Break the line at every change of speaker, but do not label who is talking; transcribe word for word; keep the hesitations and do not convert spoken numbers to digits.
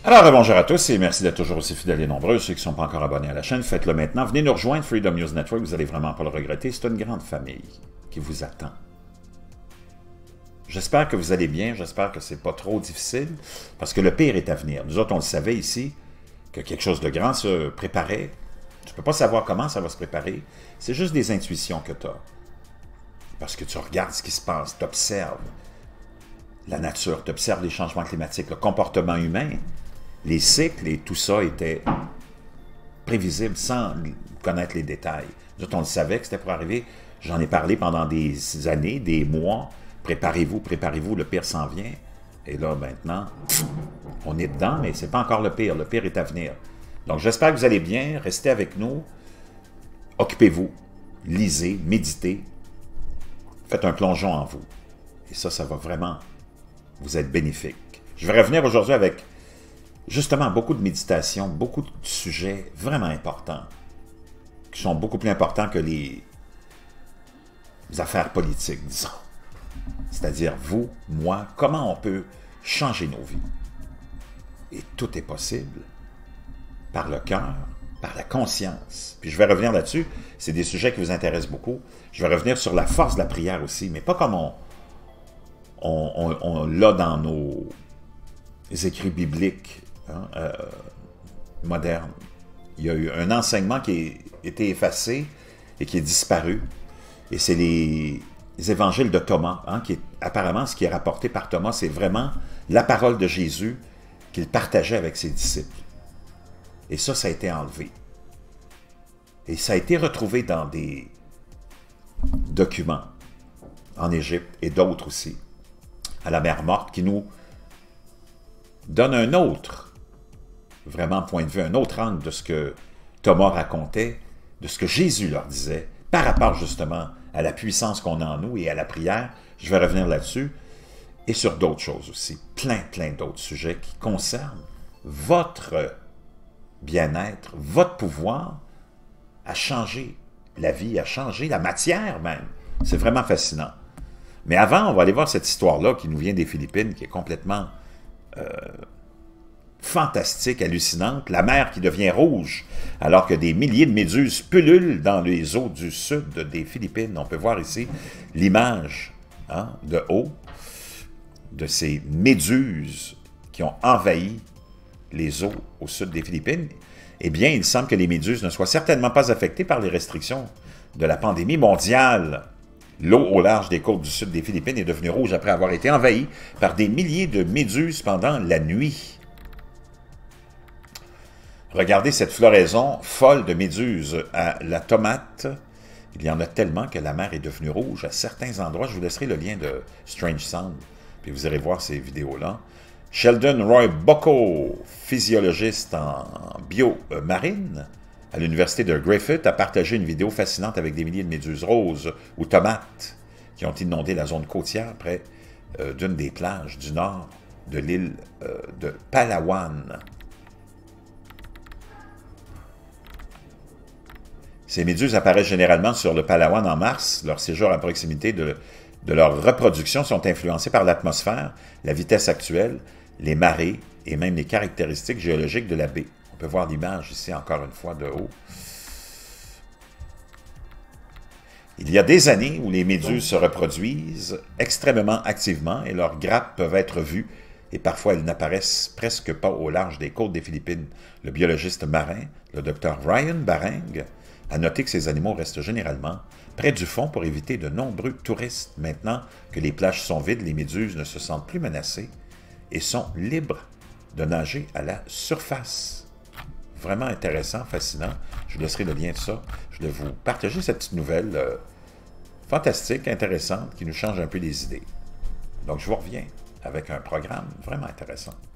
Alors, bonjour à tous et merci d'être toujours aussi fidèles et nombreux. Ceux qui ne sont pas encore abonnés à la chaîne, faites-le maintenant. Venez nous rejoindre, Freedom News Network, vous n'allez vraiment pas le regretter. C'est une grande famille qui vous attend. J'espère que vous allez bien, j'espère que ce n'est pas trop difficile, parce que le pire est à venir. Nous autres, on le savait ici, que quelque chose de grand se préparait. Tu ne peux pas savoir comment ça va se préparer. C'est juste des intuitions que tu as. Parce que tu regardes ce qui se passe, tu observes la nature, tu observes les changements climatiques, le comportement humain. Les cycles et tout ça était prévisible sans connaître les détails. Nous autres, on le savait que c'était pour arriver. J'en ai parlé pendant des années, des mois. Préparez-vous, préparez-vous, le pire s'en vient. Et là, maintenant, on est dedans, mais ce n'est pas encore le pire. Le pire est à venir. Donc, j'espère que vous allez bien. Restez avec nous. Occupez-vous. Lisez, méditez. Faites un plongeon en vous. Et ça, ça va vraiment vous être bénéfique. Je vais revenir aujourd'hui avec justement beaucoup de méditation, beaucoup de sujets vraiment importants, qui sont beaucoup plus importants que les affaires politiques, disons. C'est-à-dire vous, moi, comment on peut changer nos vies. Et tout est possible par le cœur, par la conscience. Puis je vais revenir là-dessus, c'est des sujets qui vous intéressent beaucoup. Je vais revenir sur la force de la prière aussi, mais pas comme on, on, on, on l'a dans nos écrits bibliques, Hein, euh, moderne. Il y a eu un enseignement qui a été effacé et qui est disparu. Et c'est les, les évangiles de Thomas. Hein, qui est, apparemment, ce qui est rapporté par Thomas, c'est vraiment la parole de Jésus qu'il partageait avec ses disciples. Et ça, ça a été enlevé. Et ça a été retrouvé dans des documents en Égypte et d'autres aussi, à la mer Morte, qui nous donne un autre vraiment point de vue, un autre angle de ce que Thomas racontait, de ce que Jésus leur disait, par rapport justement à la puissance qu'on a en nous et à la prière. Je vais revenir là-dessus, et sur d'autres choses aussi, plein, plein d'autres sujets qui concernent votre bien-être, votre pouvoir à changer la vie, à changer la matière même. C'est vraiment fascinant. Mais avant, on va aller voir cette histoire-là qui nous vient des Philippines, qui est complètement Euh, fantastique, hallucinante, la mer qui devient rouge, alors que des milliers de méduses pullulent dans les eaux du sud des Philippines. On peut voir ici l'image hein, de haut de ces méduses qui ont envahi les eaux au sud des Philippines. Eh bien, il semble que les méduses ne soient certainement pas affectées par les restrictions de la pandémie mondiale. L'eau au large des côtes du sud des Philippines est devenue rouge après avoir été envahie par des milliers de méduses pendant la nuit. Regardez cette floraison folle de méduses à la tomate. Il y en a tellement que la mer est devenue rouge à certains endroits. Je vous laisserai le lien de Strange Sound, puis vous irez voir ces vidéos-là. Sheldon Roy Bocco, physiologiste en biomarine, à l'université de Griffith, a partagé une vidéo fascinante avec des milliers de méduses roses ou tomates qui ont inondé la zone côtière près euh, d'une des plages du nord de l'île euh, de Palawan. Ces méduses apparaissent généralement sur le Palawan en mars. Leur séjour à proximité de, de leur reproduction sont influencés par l'atmosphère, la vitesse actuelle, les marées et même les caractéristiques géologiques de la baie. On peut voir l'image ici, encore une fois, de haut. Il y a des années où les méduses se reproduisent extrêmement activement et leurs grappes peuvent être vues et parfois elles n'apparaissent presque pas au large des côtes des Philippines. Le biologiste marin, le docteur Ryan Bareng, a noté que ces animaux restent généralement près du fond pour éviter de nombreux touristes. Maintenant que les plages sont vides, les méduses ne se sentent plus menacées et sont libres de nager à la surface. Vraiment intéressant, fascinant. Je vous laisserai le lien de ça. Je vais vous partager cette petite nouvelle euh, fantastique, intéressante, qui nous change un peu les idées. Donc, je vous reviens avec un programme vraiment intéressant.